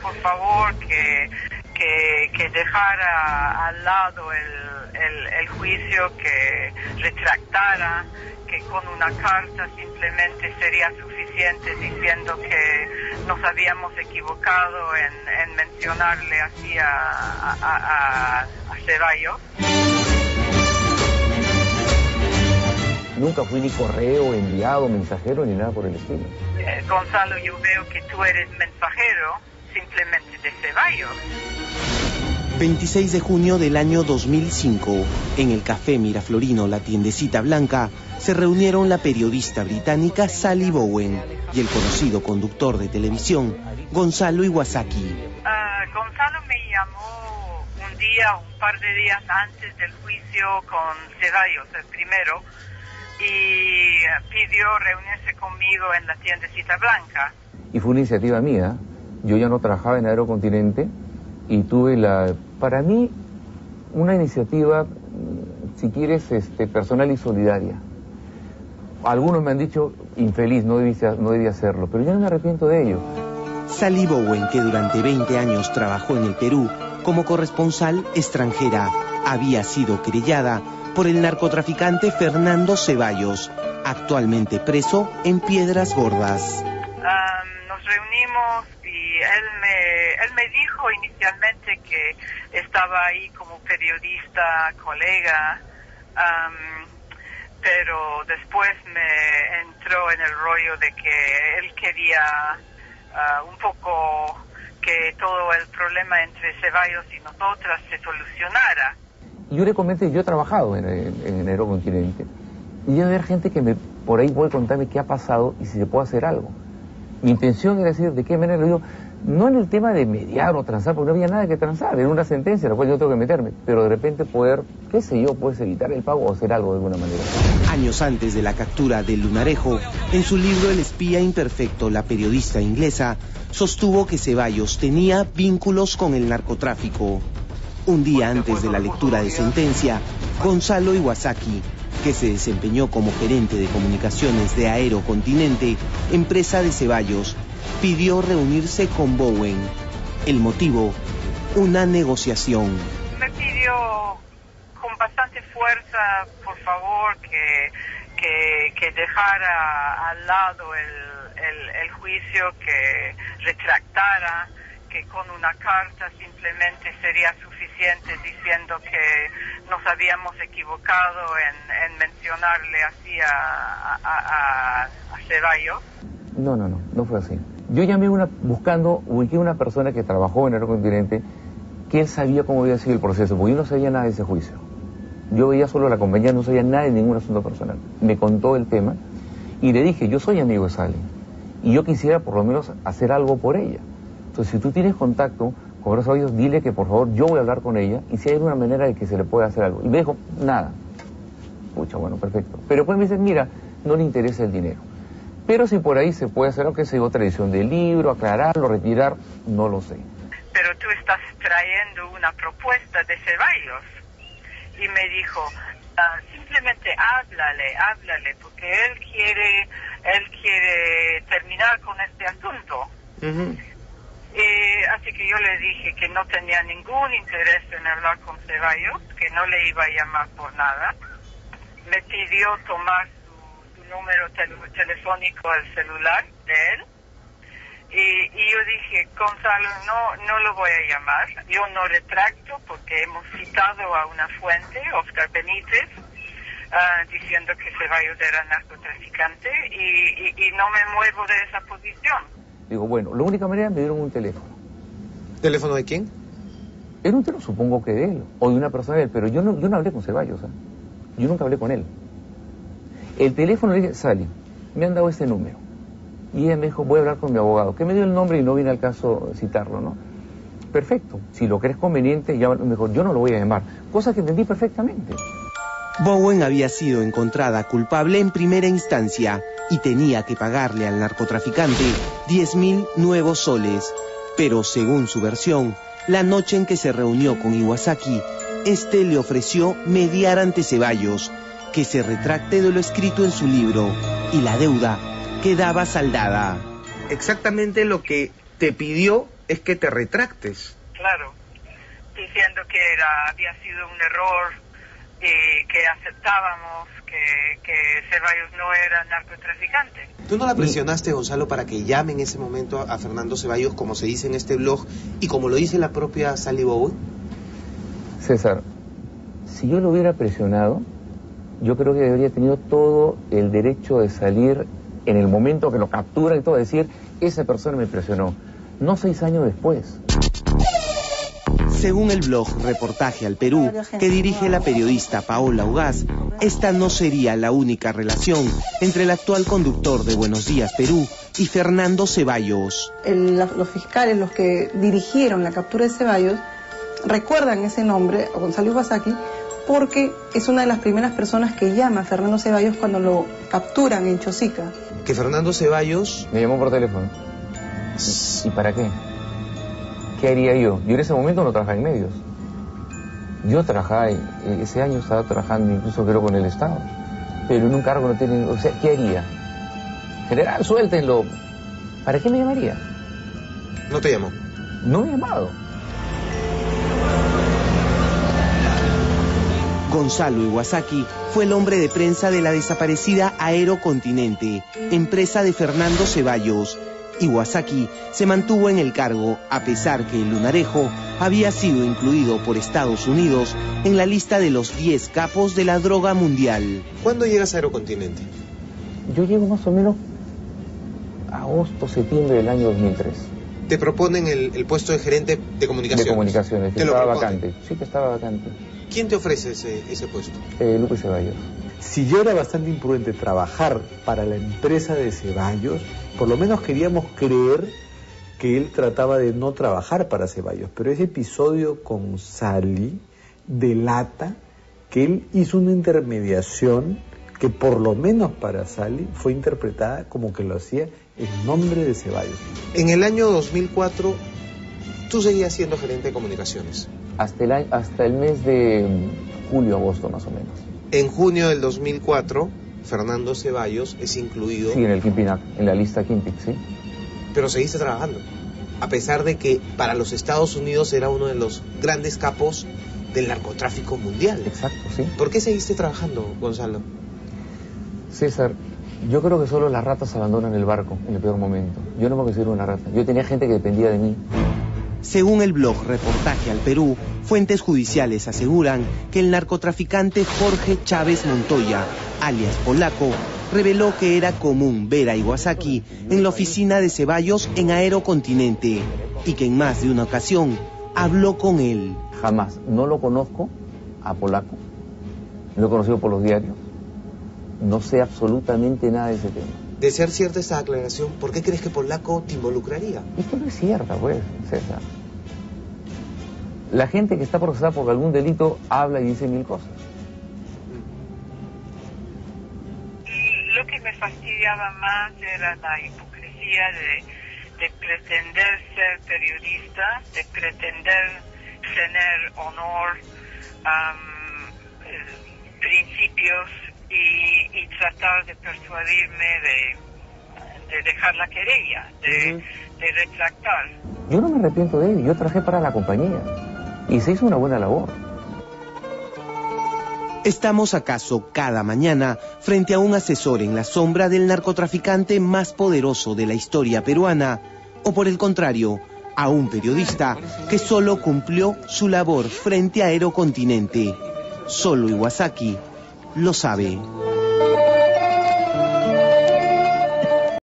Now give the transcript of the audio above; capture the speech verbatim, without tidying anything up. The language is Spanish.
por favor que, que, que dejara al lado el, el, el juicio, que retractara, que con una carta simplemente sería suficiente diciendo que nos habíamos equivocado en, en mencionarle así a, a, a, a Ceballos. Nunca fui ni correo, enviado, mensajero, ni nada por el estilo. Eh, Gonzalo, yo veo que tú eres mensajero simplemente de Ceballos. veintiséis de junio del año dos mil cinco, en el Café Miraflorino La Tiendecita Blanca, se reunieron la periodista británica Sally Bowen y el conocido conductor de televisión, Gonzalo Iwasaki. Uh, Gonzalo me llamó un día, un par de días antes del juicio con Ceballos, el primero, y pidió reunirse conmigo en la Tiendecita Blanca. Y fue una iniciativa mía. Yo ya no trabajaba en Aerocontinente y tuve la, para mí, una iniciativa, si quieres, este, personal y solidaria. Algunos me han dicho, infeliz, no debía, no debía hacerlo, pero yo no me arrepiento de ello. Sally Bowen, que durante veinte años trabajó en el Perú como corresponsal extranjera, había sido querellada por el narcotraficante Fernando Ceballos, actualmente preso en Piedras Gordas. Um, nos reunimos y él me, él me dijo inicialmente que estaba ahí como periodista, colega, um, pero después me entró en el rollo de que él quería uh, un poco que todo el problema entre Ceballos y nosotras se solucionara. Yo le comenté, yo he trabajado en, en, en Aerocontinente y debe haber gente que me, por ahí puede contarme qué ha pasado y si se puede hacer algo. Mi intención era decir de qué manera lo digo, no en el tema de mediar o transar, porque no había nada que transar, era una sentencia, la cual yo tengo que meterme, pero de repente poder, qué sé yo, puedes evitar el pago o hacer algo de alguna manera. Años antes de la captura del Lunarejo, en su libro El espía imperfecto, la periodista inglesa sostuvo que Ceballos tenía vínculos con el narcotráfico. Un día antes de la lectura de sentencia, Gonzalo Iwasaki, que se desempeñó como gerente de comunicaciones de Aerocontinente, empresa de Ceballos, pidió reunirse con Bowen. El motivo, una negociación. Me pidió con bastante fuerza, por favor, que, que, que dejara al lado el, el, el juicio, que retractara, que con una carta simplemente sería suficiente diciendo que nos habíamos equivocado en, en mencionarle así a, a, a, a Ceballos. No, no, no, no fue así. Yo llamé una, buscando, ubiqué una persona que trabajó en Aerocontinente, que él sabía cómo había sido el proceso, porque yo no sabía nada de ese juicio. Yo veía solo la compañía, no sabía nada de ningún asunto personal. Me contó el tema y le dije, yo soy amigo de Sally y yo quisiera por lo menos hacer algo por ella. Entonces, si tú tienes contacto con los Ceballos, dile que por favor yo voy a hablar con ella y si hay alguna manera de que se le pueda hacer algo. Y me dijo, nada. Pucha, bueno, perfecto. Pero después me dicen, mira, no le interesa el dinero. Pero si por ahí se puede hacer algo, que sea otra edición del libro, aclararlo, retirar, no lo sé. Pero tú estás trayendo una propuesta de Ceballos. Y me dijo, uh, simplemente háblale, háblale, porque él quiere, él quiere terminar con este asunto. Uh-huh. Eh, así que yo le dije que no tenía ningún interés en hablar con Ceballos, que no le iba a llamar por nada. Me pidió tomar su, su número tel telefónico al celular de él. Y, y yo dije, Gonzalo, no, no lo voy a llamar. Yo no retracto porque hemos citado a una fuente, Oscar Benítez, uh, diciendo que Ceballos era narcotraficante y, y, y no me muevo de esa posición. Digo, bueno, la única manera me dieron un teléfono. ¿Teléfono de quién? Era un teléfono, supongo que de él, o de una persona de él, pero yo no, yo no hablé con Ceballos, ¿eh? Yo nunca hablé con él. El teléfono le dije, Sally, me han dado este número. Y ella me dijo, voy a hablar con mi abogado, que me dio el nombre y no viene al caso citarlo, ¿no? Perfecto, si lo crees conveniente, ya mejor, yo no lo voy a llamar. Cosa que entendí perfectamente. Bowen había sido encontrada culpable en primera instancia y tenía que pagarle al narcotraficante diez mil nuevos soles. Pero según su versión, la noche en que se reunió con Iwasaki, este le ofreció mediar ante Ceballos, que se retracte de lo escrito en su libro, y la deuda quedaba saldada. Exactamente lo que te pidió es que te retractes. Claro, diciendo que era, había sido un error, y que aceptábamos que, que Ceballos no era narcotraficante. ¿Tú no la presionaste, Gonzalo, para que llame en ese momento a Fernando Ceballos, como se dice en este blog, y como lo dice la propia Sally Bowen? César, si yo lo hubiera presionado, yo creo que habría tenido todo el derecho de salir en el momento que lo capturan y todo, decir, esa persona me presionó, no seis años después. Según el blog Reportaje al Perú, que dirige la periodista Paola Ugaz, esta no sería la única relación entre el actual conductor de Buenos Días Perú y Fernando Ceballos. El, los fiscales, los que dirigieron la captura de Ceballos, recuerdan ese nombre, a Gonzalo Iwasaki, porque es una de las primeras personas que llama a Fernando Ceballos cuando lo capturan en Chosica. Que Fernando Ceballos... Me llamó por teléfono. ¿Y para qué? ¿Qué haría yo? Yo en ese momento no trabajaba en medios. Yo trabajaba, ese año estaba trabajando incluso creo con el Estado, pero en un cargo no tiene... O sea, ¿qué haría? General, suéltenlo. ¿Para qué me llamaría? No te llamó. No me ha llamado. Gonzalo Iwasaki fue el hombre de prensa de la desaparecida Aerocontinente, empresa de Fernando Ceballos. Iwasaki se mantuvo en el cargo a pesar que el Lunarejo había sido incluido por Estados Unidos en la lista de los diez capos de la droga mundial. ¿Cuándo llegas a Aerocontinente? Yo llego más o menos agosto, septiembre del año dos mil tres. Te proponen el, el puesto de gerente de comunicaciones. De comunicaciones, que ¿Te estaba lo proponen? vacante. Sí, que estaba vacante. ¿Quién te ofrece ese, ese puesto? Eh, Lupe Ceballos. Si ya era bastante imprudente trabajar para la empresa de Ceballos, por lo menos queríamos creer que él trataba de no trabajar para Ceballos, pero ese episodio con Sally delata que él hizo una intermediación que por lo menos para Sally fue interpretada como que lo hacía en nombre de Ceballos. En el año dos mil cuatro, tú seguías siendo gerente de comunicaciones. Hasta el, año, hasta el mes de julio, agosto más o menos. En junio del dos mil cuatro, Fernando Ceballos es incluido... Sí, en el Kingpin Act, en la lista Kingpin, sí. Pero seguiste trabajando, a pesar de que para los Estados Unidos era uno de los grandes capos del narcotráfico mundial. Exacto, sí. ¿Por qué seguiste trabajando, Gonzalo? César, yo creo que solo las ratas abandonan el barco en el peor momento. Yo no me considero una rata. Yo tenía gente que dependía de mí. Según el blog Reportaje al Perú, fuentes judiciales aseguran que el narcotraficante Jorge Chávez Montoya, alias Polaco, reveló que era común ver a Iwasaki en la oficina de Ceballos en Aerocontinente y que en más de una ocasión habló con él. Jamás. No lo conozco a Polaco. Lo he conocido por los diarios. No sé absolutamente nada de ese tema. De ser cierta esta aclaración, ¿por qué crees que Polaco te involucraría? Esto no es cierta, pues, César. La gente que está procesada por algún delito habla y dice mil cosas. Lo que me fastidiaba más era la hipocresía de, de pretender ser periodista, de pretender tener honor, um, eh, principios y, y tratar de persuadirme de, de dejar la querella, de, uh-huh. de retractar. Yo no me arrepiento de ello, yo trabajé para la compañía y se hizo una buena labor. ¿Estamos acaso cada mañana frente a un asesor en la sombra del narcotraficante más poderoso de la historia peruana? ¿O por el contrario, a un periodista que solo cumplió su labor frente a Aerocontinente? Solo Iwasaki lo sabe.